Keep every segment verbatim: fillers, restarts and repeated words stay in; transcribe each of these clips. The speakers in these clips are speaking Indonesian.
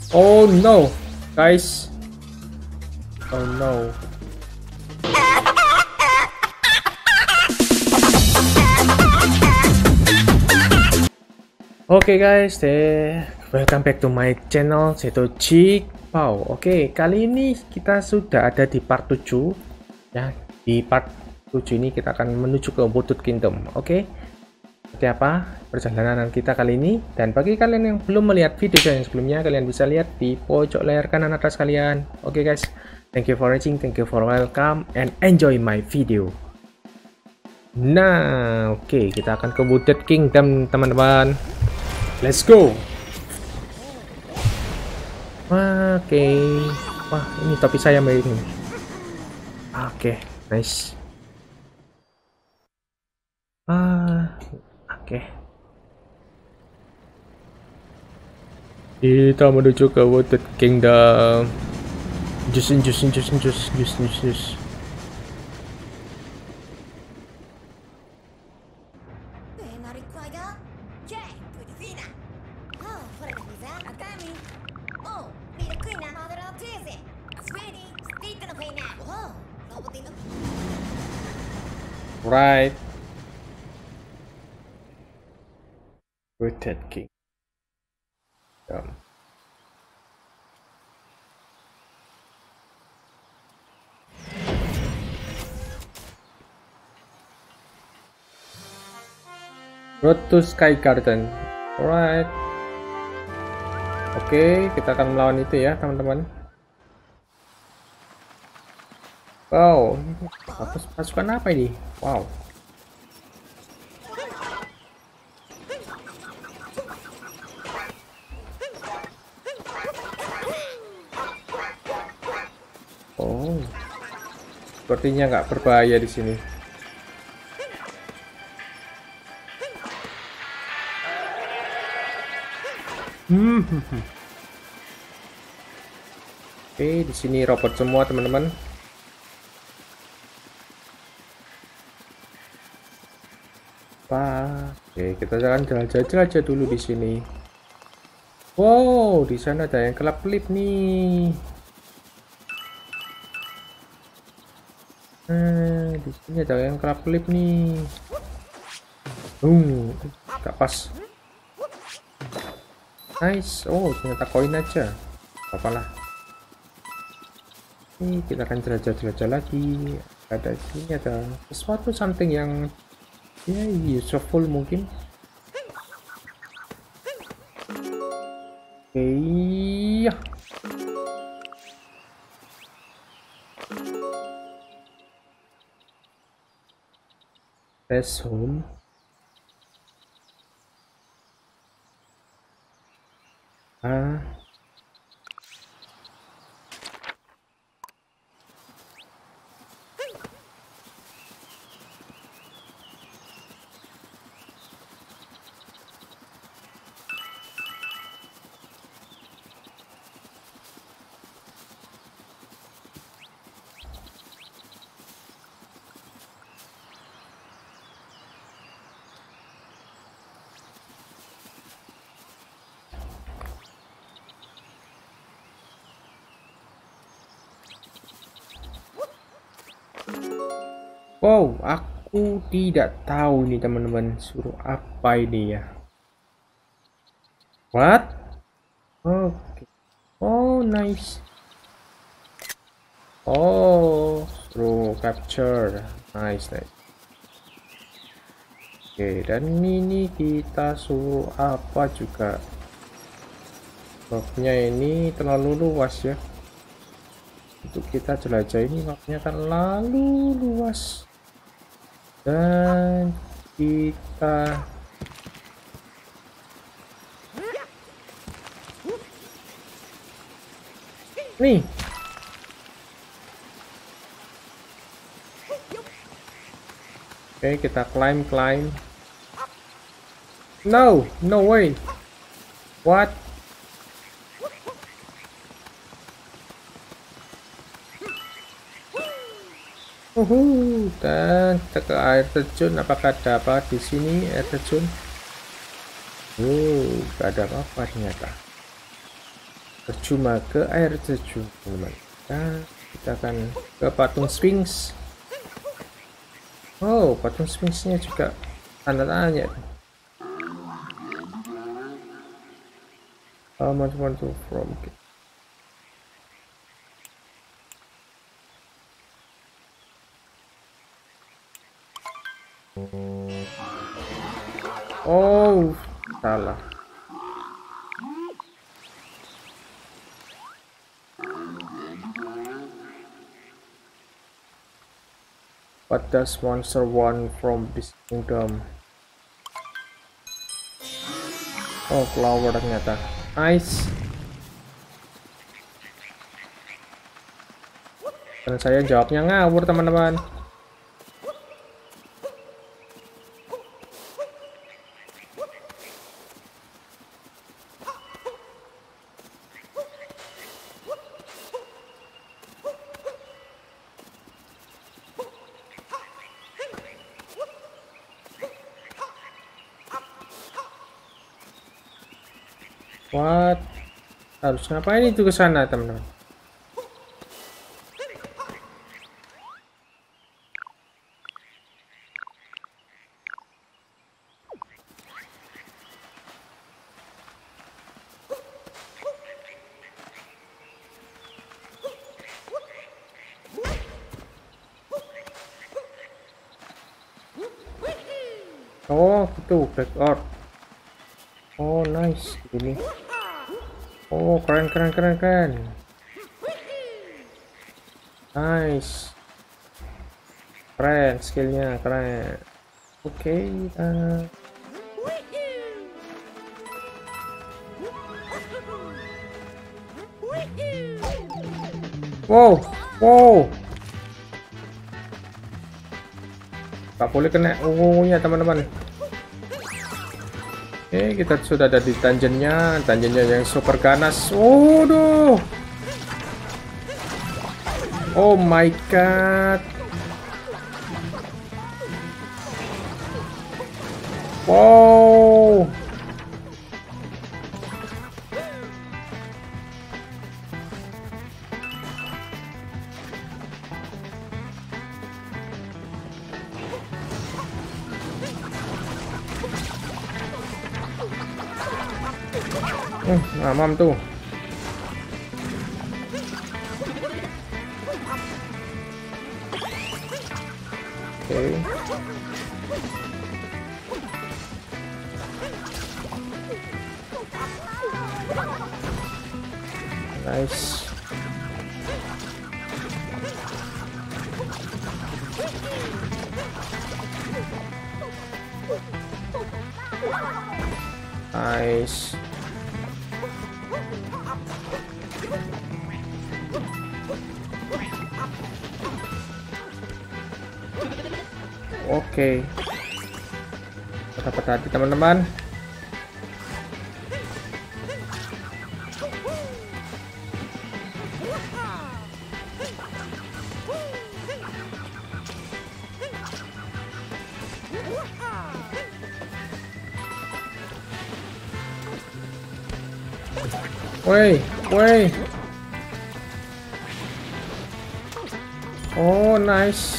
Oh no, guys. Oh no. Oke okay guys, deh, welcome back to my channel, yaitu Cikpao. Oke, okay, kali ini kita sudah ada di part tujuh. Ya, di part tujuh ini kita akan menuju ke Wooded Kingdom. Oke. Okay? Seperti apa perjalanan kita kali ini? Dan bagi kalian yang belum melihat video saya yang sebelumnya, kalian bisa lihat di pojok layar kanan atas kalian. Oke okay guys, thank you for watching, thank you for welcome, and enjoy my video. Nah, oke, okay, kita akan ke Wooded Kingdom, teman-teman. Let's go. Oke, okay. Wah, ini topi saya mirip ini. Oke, okay, nice. Ah, oke. Okay. Kita menuju ke Wooded Kingdom. Jus, jus, jus, jus, jus, jus, jus. Right. Wooded Kingdom. Road to Sky Garden. Alright. Oke, okay, kita akan melawan itu ya, teman-teman. Wow, apa pasukan apa ini? Wow. Oh, sepertinya nggak berbahaya di sini. Hmm. Oke, di sini robot semua, teman-teman. Oke, kita jalan jelajah-jelajah dulu di sini. Wow, di sana ada yang kelap-kelip nih. Nah, di sini ada yang kelap-kelip nih. Hmm, gak pas. Nice. Oh, ternyata koin aja. Apalah. Ini kita akan jelajah-jelajah lagi. Ada di sini ada sesuatu something yang ya useful mungkin. Oke, okay. Press home. Ah. Wow, aku tidak tahu nih teman-teman, suruh apa ini ya? What? Oke. Okay. Oh, nice. Oh, suruh capture. Nice, nice. Oke, okay, dan ini kita suruh apa juga? Mapnya ini terlalu luas ya. Untuk kita jelajah ini mapnya terlalu luas. Dan kita nih. Oke, kita climb climb. No, no way. What? Uhuh, dan kita ke air terjun. Apakah ada apa di sini air terjun? Oh, gak ada apa-apa ternyata. percuma ke air terjun, teman-teman. Nah, kita akan ke patung Sphinx. Oh, patung Sphinxnya juga tanda tanya. How much want to from? Oh, salah. What does monster want from this kingdom? Oh, flower ternyata. Nice. Dan saya jawabnya ngawur, teman-teman. What? Harus ngapain itu ke sana, teman-teman? Oh, gitu, backward. Oh, nice. Ini. Oh, keren, keren, keren, keren. Nice. Keren, skillnya keren. Oke, okay, uh... wow, wow. Gak boleh kena ungunya, teman-teman. Oke, kita sudah ada di dungeonnya, dungeonnya yang super ganas. Waduh. Oh my god. Wow. Hmm, mamam tuh. Oke. Okay. Nice. Nice. Oke, okay. Dapat tadi, teman-teman. Woi, woi. Oh, nice.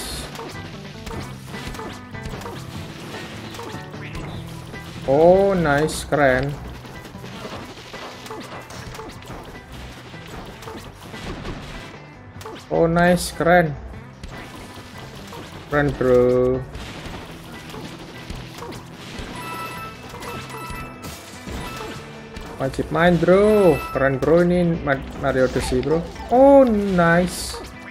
Oh, nice, keren. Oh, nice, keren. Keren, bro. Wajib main, bro. Keren, bro, ini Mario Odyssey, bro. Oh, nice.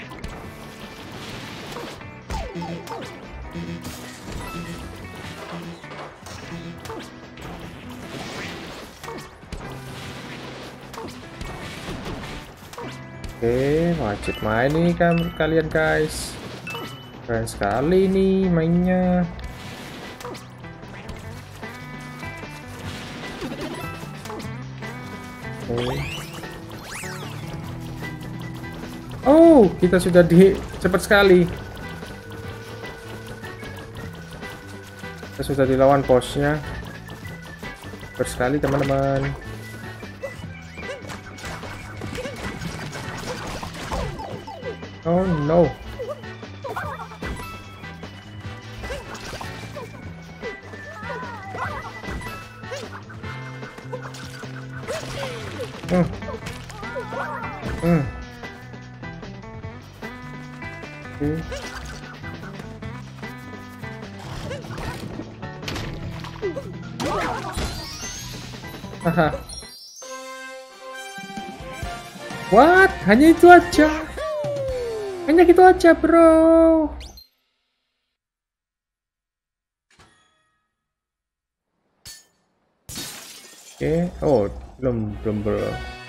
Oke, wajib main nih kan kalian, guys. Keren sekali nih mainnya. Oke. Oh, kita sudah di cepat sekali. Kita sudah dilawan bosnya. Cepat sekali, teman-teman. Oh no. Hmm. Hmm. Hmm. Haha. What? Hanya itu aja. Hanya gitu aja, bro. Oke. Oh, belum belum bro.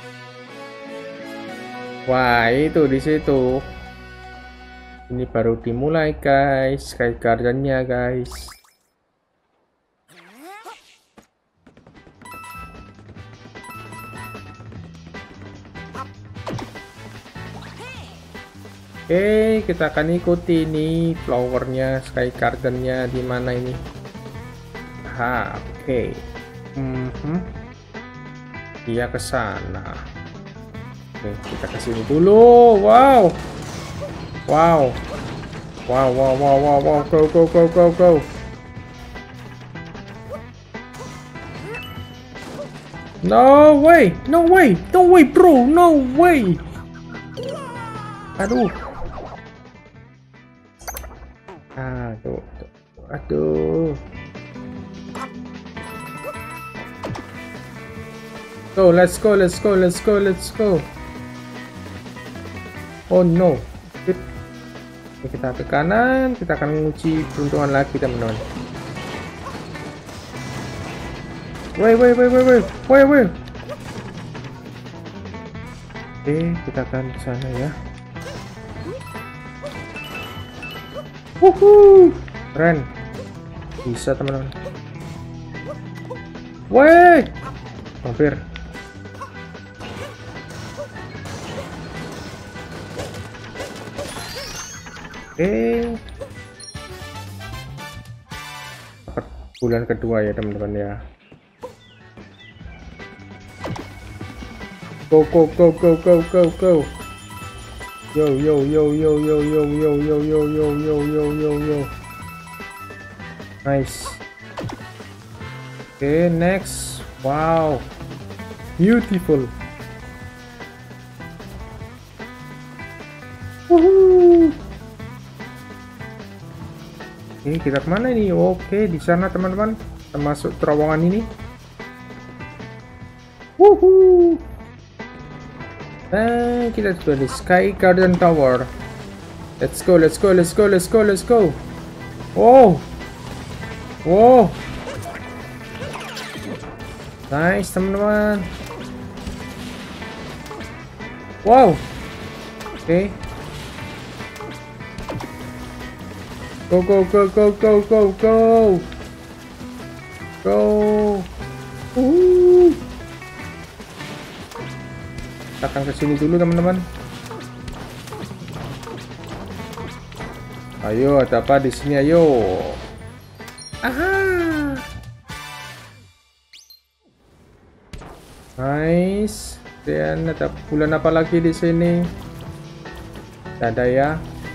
Wah, itu di situ. Ini baru dimulai, guys. Sky Garden-nya, guys. Oke, kita akan ikuti nih flowernya, Sky Garden-nya di mana ini? Ha, oke. Mhm. Dia ke sana. Oke, kita ke sini dulu. Wow. Wow. Wow, wow, wow, wow, wow. Go, go, go, go, go. No way. No way. No way, bro. No way. Aduh. Aduh. Aduh. Go, let's go, let's go, let's go, let's go. Oh no. Oke, kita ke kanan, kita akan menguji peruntungan lagi, teman-teman. Wait, wait, wait, wait, wait, wait, wait. Oke, kita akan ke sana ya. Wuhuu, keren. Bisa, teman-teman. Wait, hampir. Oke, dapat bulan kedua ya, teman-teman ya. Go, go, go, go, go, go, go. Yo, yo, yo, yo, yo, yo, yo, yo, yo, yo, yo, yo, yo, yo. Nice. Okay, next. Wow. Beautiful. Woohoo. Oke, kita kemana ini? Oke, di sana teman-teman. Kita masuk terowongan ini. Woohoo. Nah, kita sudah di Sky Garden Tower. Let's go, let's go, let's go, let's go, let's go. Oh, wow, nice teman-teman. Wow, oke. Okay. Go, go, go, go, go, go, go, go. Uh. Kita akan ke sini dulu teman-teman. Ayo, ada apa di sini? Ayo. Aha. Nice. Dan ada bulan apa lagi di sini? Tidak ada ya.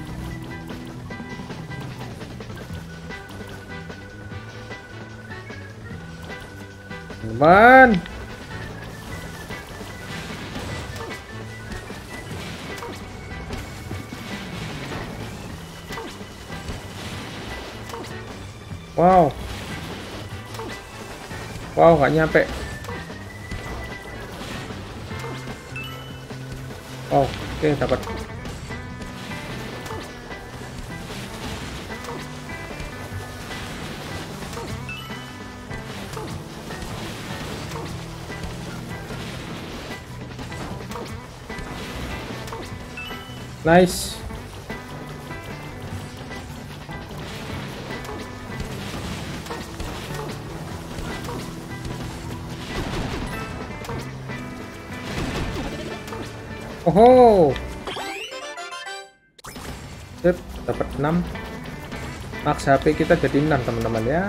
Teman. Wow. Wow, nggak nyampe. Oh, oke, okay, dapat. Nice. Oh, sip, dapat enam. Max H P kita jadi enam teman-teman ya.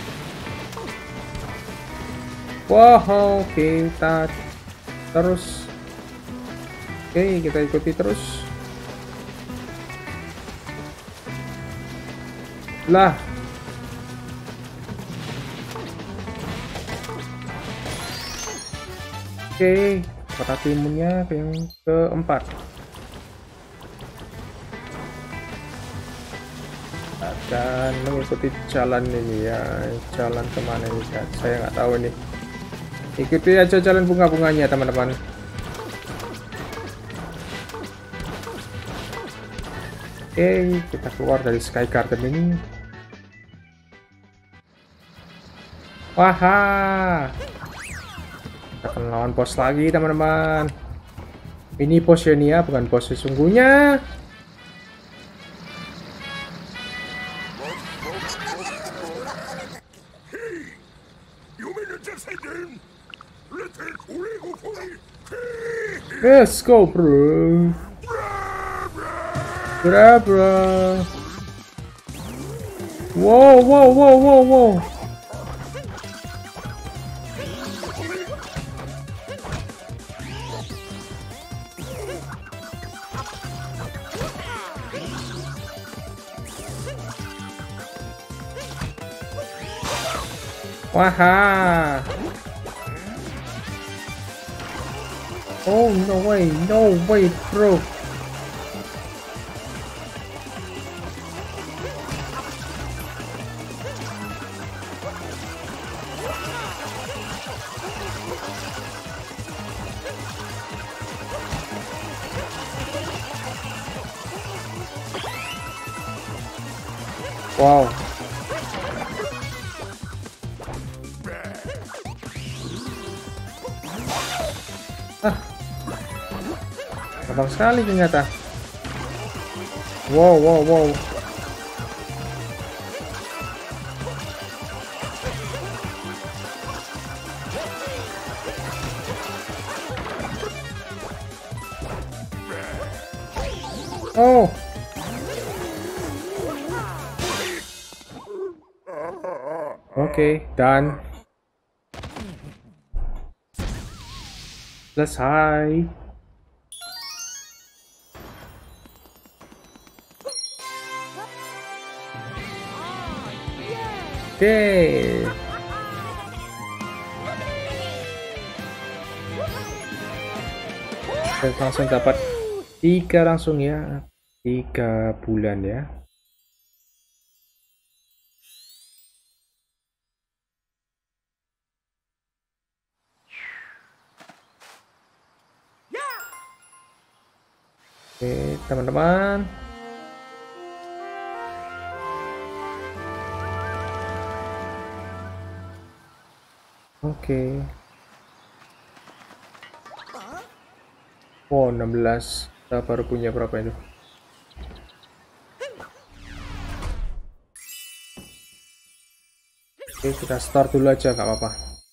Wow, kita terus. Oke, kita ikuti terus. Lah. Oke, kota timunnya yang keempat. Dan mengikuti jalan ini ya, jalan kemana ini? Saya nggak tahu ini. Ikuti aja jalan bunga-bunganya, teman-teman. Oke, kita keluar dari Sky Garden ini. Wah, kita akan lawan bos lagi, teman-teman. Ini bosnya nih ya, bukan bos sesungguhnya. Let's go, bro. Bra, bra. Wow, wow, wow, wow, wow. Waha. Oh, no way, no way, bro. Wow. Ah. Gampang sekali ternyata. Wow, wow, wow. Oh. Oke, okay, done. Selesai. Oke. Okay. Langsung dapat tiga langsung ya. Tiga bulan ya. Oke, teman-teman. Oke. Oh, enam belas. Kita baru punya berapa itu? Oke, kita start dulu aja, nggak apa-apa.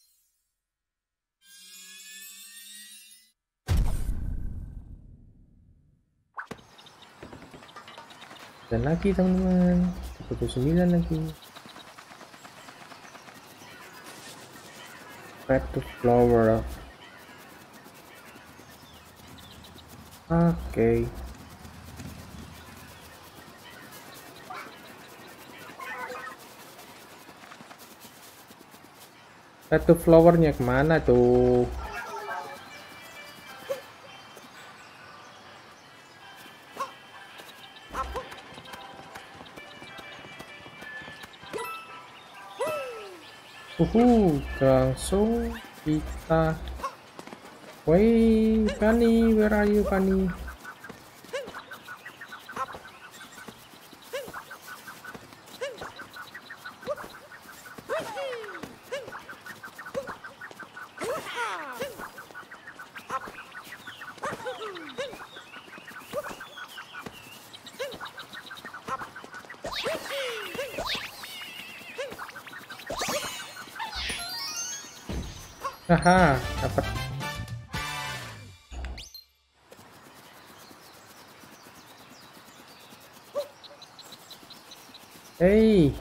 Dan lagi teman-teman, dua puluh sembilan lagi. Red to flower. Oke. Okay. Red to flowernya kemana tuh? Uhu, langsung kita. Wait, Bunny, where are you, Bunny? Haha, dapat. Hey.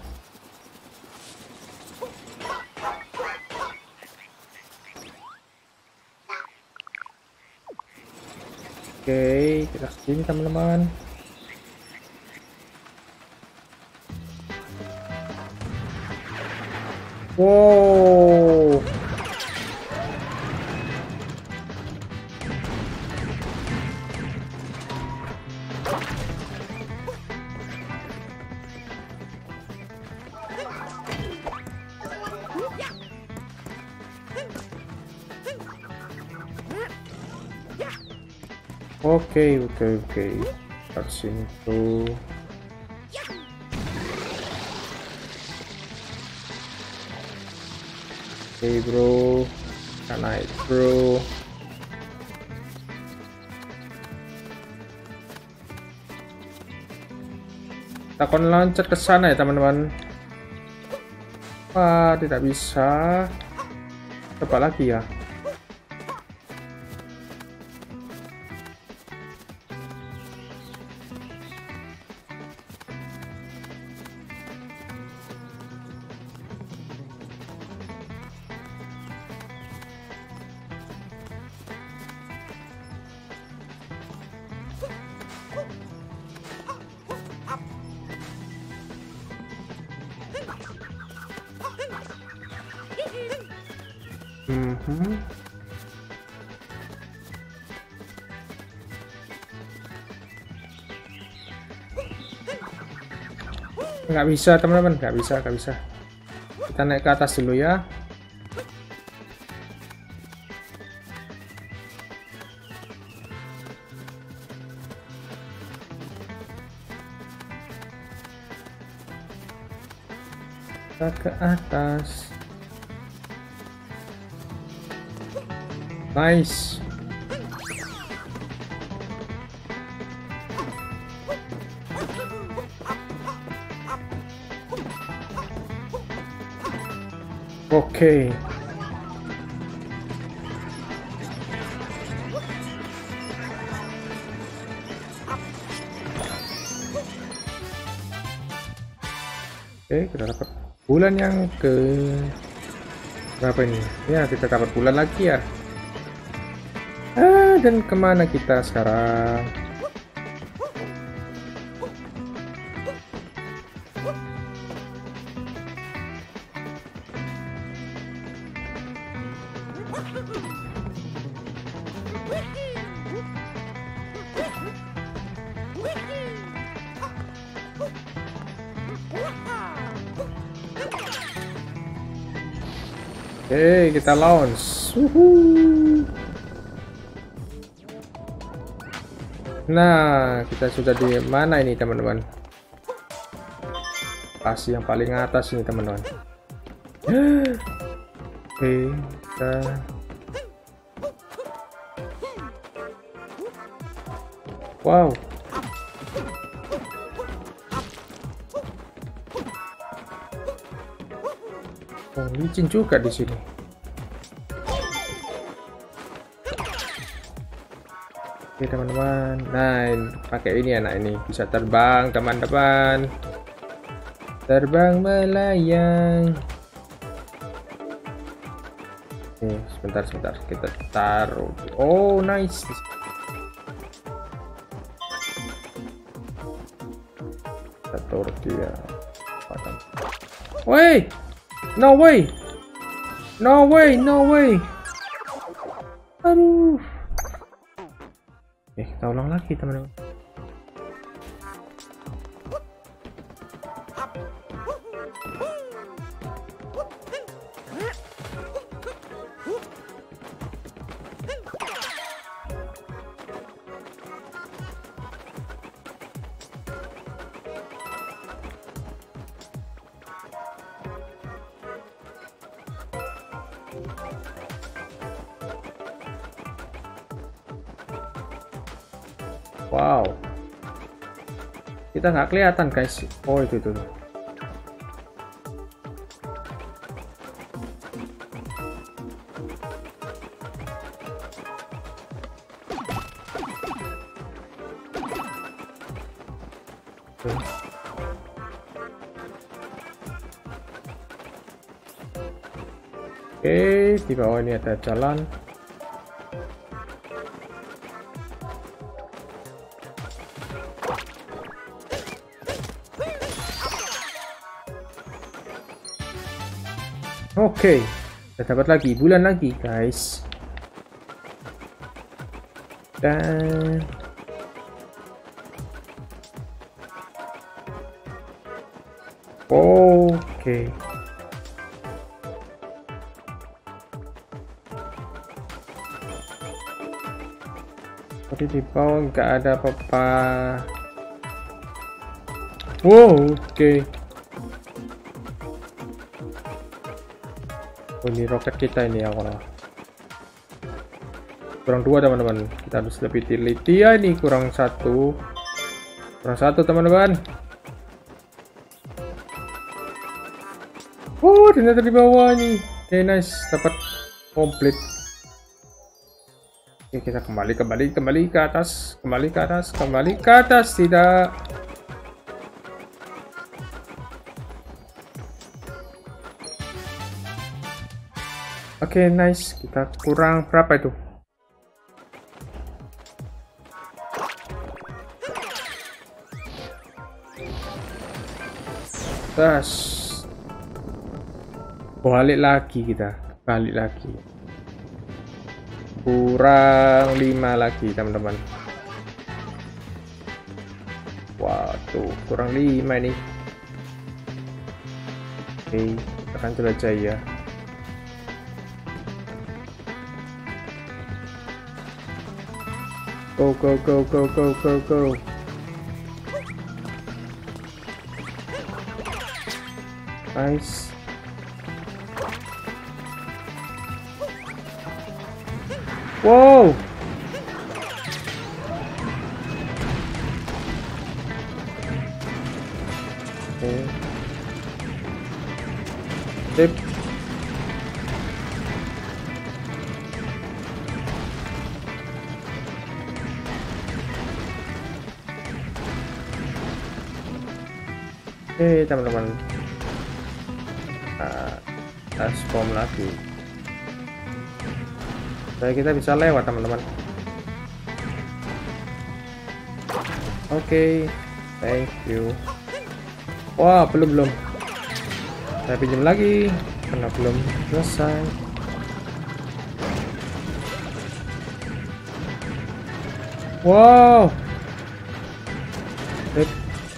Oke, kita sini teman-teman. Wow. Oke, oke, oke. Dari sini tuh. Oke, bro. Kita naik, bro. Kita akan loncat ke sana ya, teman-teman. Wah, tidak bisa. Coba lagi ya. Mm-hmm. Nggak bisa, teman-teman, nggak bisa, nggak bisa. Kita naik ke atas dulu ya. Kita ke atas. Nice. Oke. Oke, kita dapat bulan yang ke berapa ini? Ya, kita dapat bulan lagi ya. Ah, dan kemana kita sekarang? Oke, kita launch. Uhuh. Nah, kita sudah di mana ini, teman-teman? Pasti yang paling atas ini, teman-teman. Oke, kita wow. Oh, licin juga di sini. Oke, teman-teman. Nah, pakai ini anak ini bisa terbang, teman-teman. Terbang melayang. Oke, sebentar, sebentar. Kita taruh. Oh, nice. Kita taruh dia. Wait. No way. No way, no way. Aduh. Eh, kita ulang lagi, teman-teman. Wow, kita nggak kelihatan, guys. Oh, itu itu. Oke. Oke, di bawah ini ada jalan. Oke, kita dapat lagi bulan lagi guys. Dan oke. Tapi di bawah nggak ada apa-apa. Wow, oke. Okay. Oh, ini roket kita ini ya kalau kurang dua teman-teman, kita harus lebih teliti ya. Ini kurang satu, kurang satu teman-teman. Oh, ternyata di bawah nih. Oke, okay, nice, dapat komplit. Oke, okay, kita kembali kembali kembali ke atas, kembali ke atas, kembali ke atas. Tidak. Oke, okay, nice. Kita kurang berapa itu? Tas. Balik lagi kita. Balik lagi. Kurang lima lagi, teman-teman. Waduh, kurang lima ini. Oke, okay, kita akan jelajah ya. Go go go go go go go. Nice. Wow. Okay. Sip. Oke, teman-teman. Nah, kita spawn lagi. Jadi kita bisa lewat, teman-teman. Oke, okay, thank you. Wah, belum belum. Saya pinjam lagi karena belum selesai. Wow. Sip.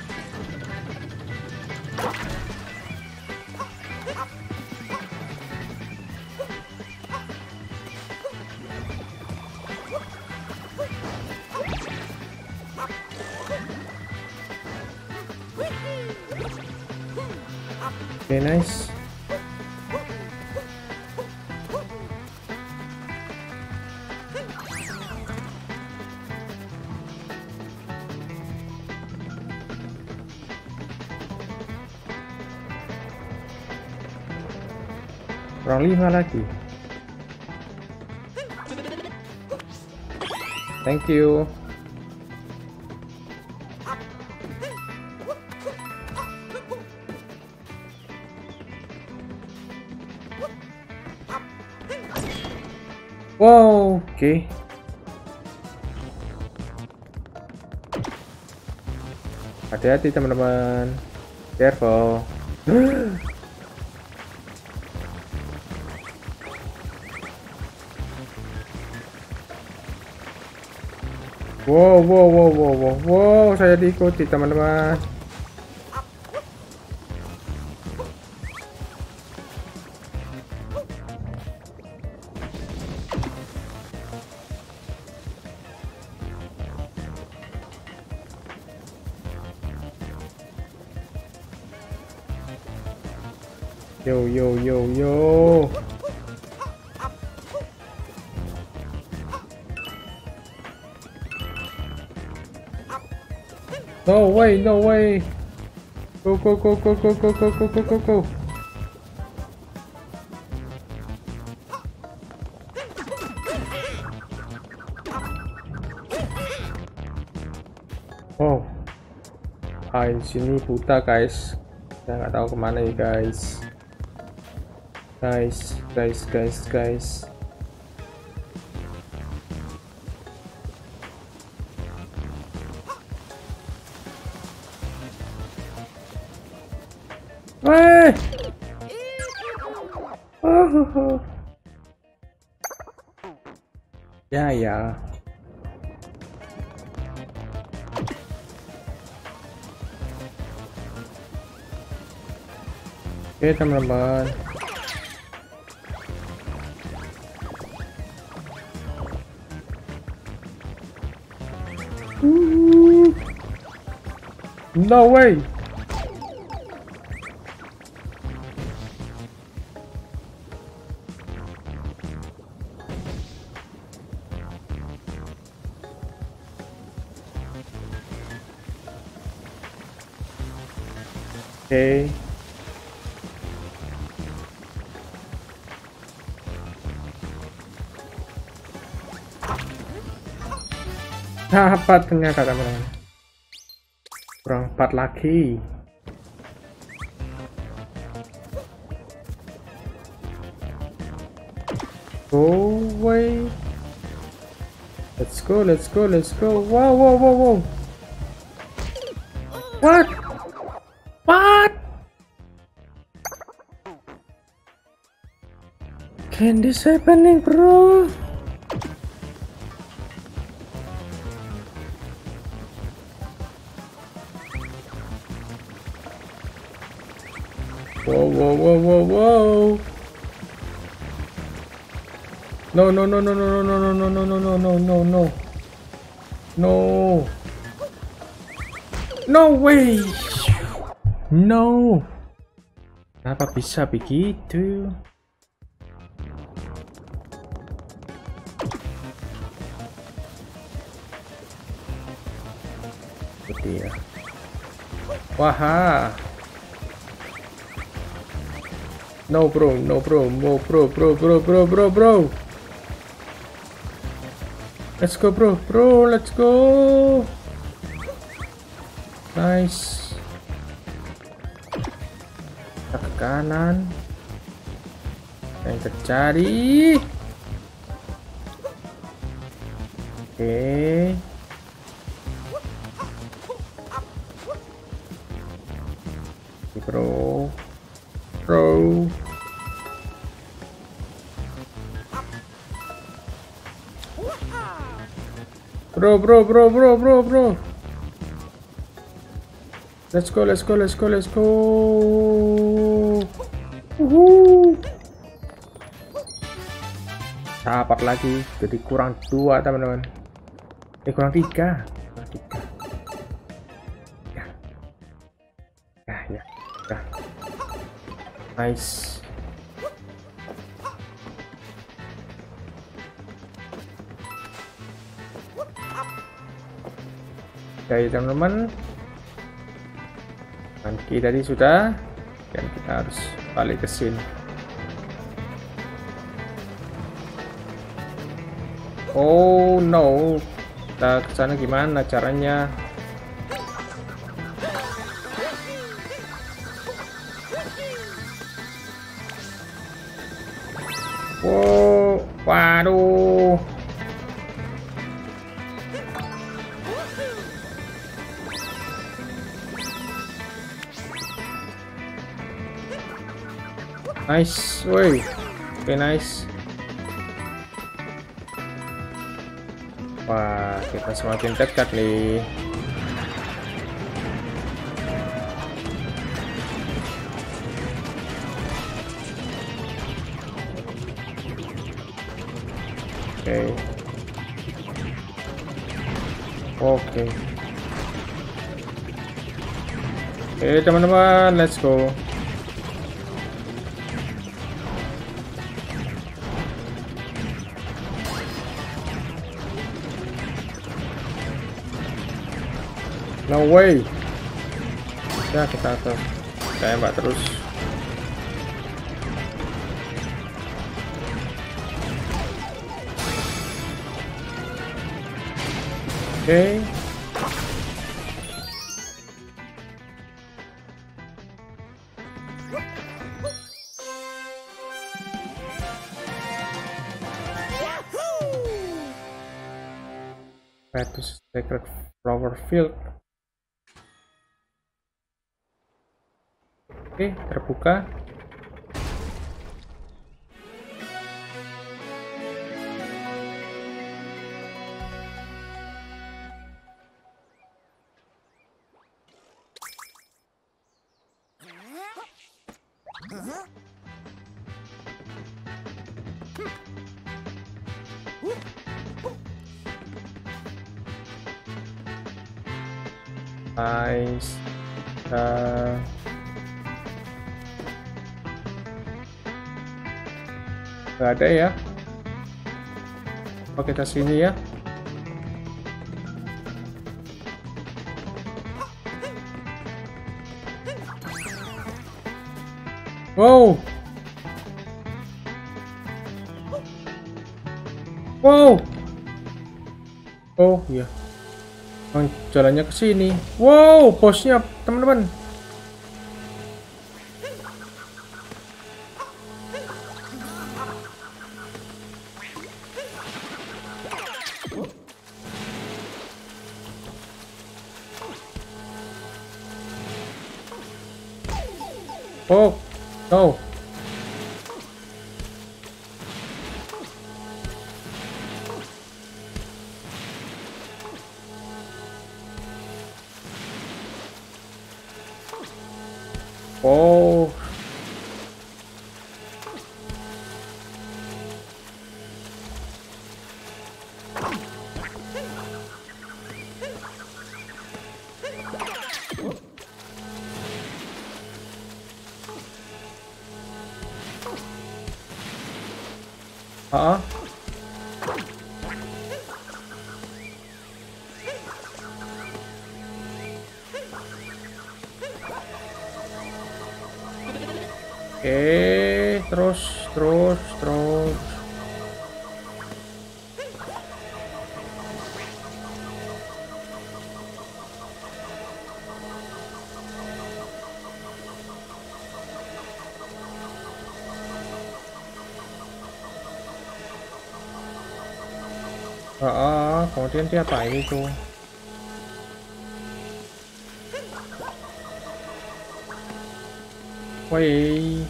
Okay, nice. Kurang lima lagi. Thank you. Wow, oke. Okay. Hati-hati teman-teman. Careful. Wow, wow, wow, wow, wow, wow, saya diikuti teman-teman. Yo, yo, yo, yo. No way, no way. Go, go, go, go, go, go, go, go, go, go, go. Oh. Ah, di sini buta, guys. Saya nggak tahu kemana ya, guys. Guys, guys, guys, guys. Weh. Ya ya. Oke teman-teman. No way. Oke. Dapat ternyata teman-teman. Kurang empat lagi. Go away. Let's go, let's go, let's go. Wow, wow, wow, wow. What? What? Can this happening, bro? Whoa, whoa, whoa, whoa, whoa. No, no, no, no, no, no, no, no, no, no, no, no, no, no. No. No way. No. Kenapa bisa begitu? Seperti ya. Wah. No bro, no bro, no bro, bro, bro, bro, bro, bro. Let's go bro, bro, let's go. Nice. Kita ke kanan. Yang terjadi. Oke. Okay. Bro. Bro. Bro, bro, bro, bro, bro, bro. Let's go, let's go, let's go, let's go. Uhuh. Dapat lagi, jadi kurang dua teman-teman. Eh kurang tiga. Kurang tiga. Ya, ya, ya, ya. Nice. Oke teman-teman, Monkey tadi sudah, dan kita harus balik ke sini. Oh no, kita ke sana gimana caranya? Wow, waduh. Nice, woi, oke okay, nice. Wah, kita semakin dekat nih. Oke, okay. oke, okay. Oke okay, teman-teman, let's go. No way. Ya kita atas. Tembak terus. Oke. Okay. Back to Sacred Flower Field. Oke, terbuka. Nice. Uh, Gak ada ya. Oke, kita sini ya. Wow. Wow. Oh iya. Oh, jalannya ke sini. Wow, bosnya teman-teman. Oh, no. Oh. Ah. Oke, terus, terus, terus. Ah, kemudian dia apa ini tuh? Woi.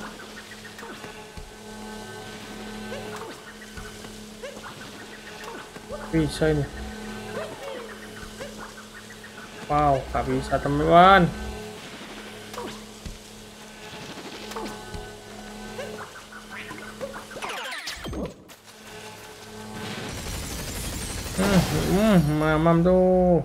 Bisa ini. Wow, gak bisa teman-teman. Hmm, hmm, mamam tuh.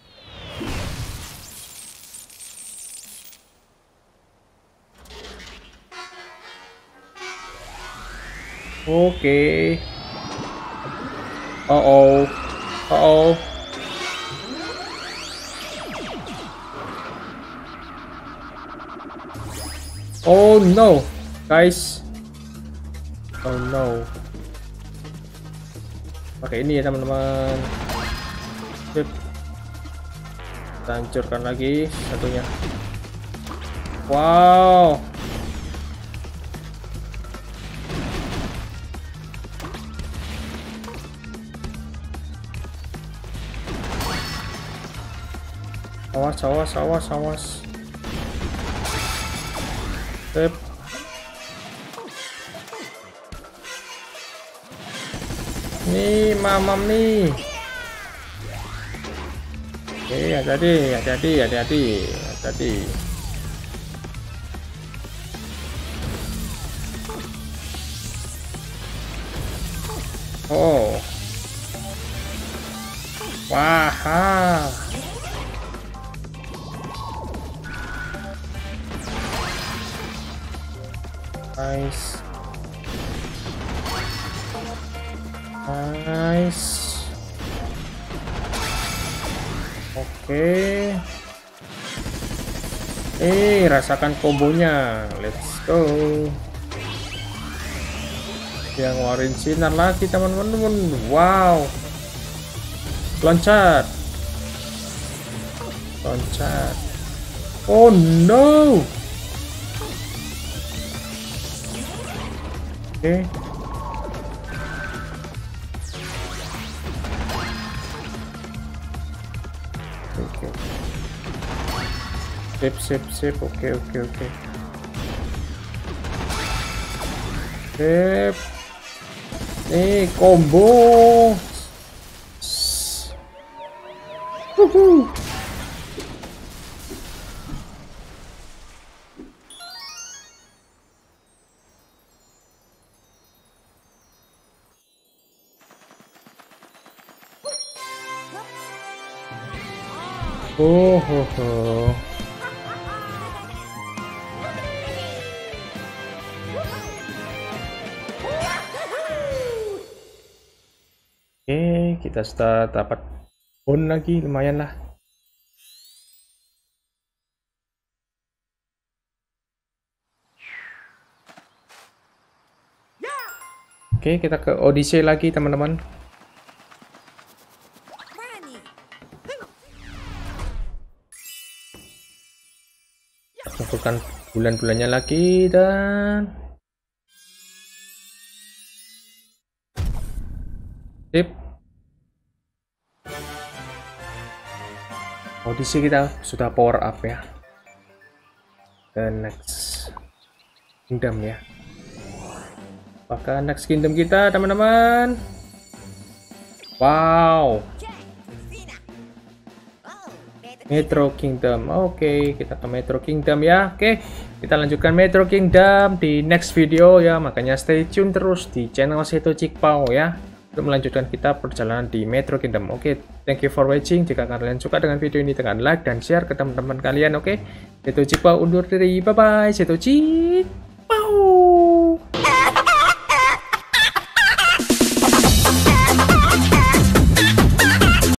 Oke. Oh oh. Oh oh. Oh no, guys. Oh no. Pakai ini ya teman-teman. Sip. Kita hancurkan lagi satunya. Wow. Awas, awas, awas, awas. Sip. Nih, mamam nih. Oke, hati-hati, hati-hati, hati-hati, hati-hati. Oh. Wah. Nice. Nice. Oke. Eh, rasakan kombonya. Let's go. Yang ngeluarin sinar lagi teman-teman. Wow. Loncat. Loncat. Oh no. Oke. Oke. Sip, sip, sip. Oke, oke, oke. Sip. Nih, combo. Wuhu. Oh, ho, ho. Oke, kita sudah dapat bone lagi, lumayan lah. Oke, kita ke Odyssey lagi, teman-teman. Masukkan bulan-bulannya lagi dan sip. Odyssey kita sudah power up ya. The next kingdom ya. Apakah next kingdom kita, teman-teman? Wow. Metro Kingdom. Oke, kita ke Metro Kingdom ya. Oke, kita lanjutkan Metro Kingdom di next video ya. Makanya stay tune terus di channel Seto Cikpao ya, untuk melanjutkan kita perjalanan di Metro Kingdom. Oke, thank you for watching. Jika kalian suka dengan video ini, tekan like dan share ke teman-teman kalian. Oke, Seto Cikpao undur diri. Bye bye. Seto Cikpao.